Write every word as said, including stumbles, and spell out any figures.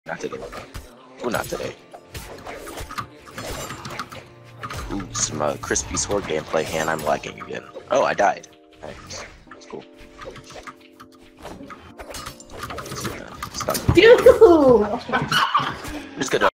Not today. Oh, not today. Ooh, some uh, crispy sword gameplay, and I'm lagging again. Oh, I died. Nice. That's cool. Stop. Phew! Just gonna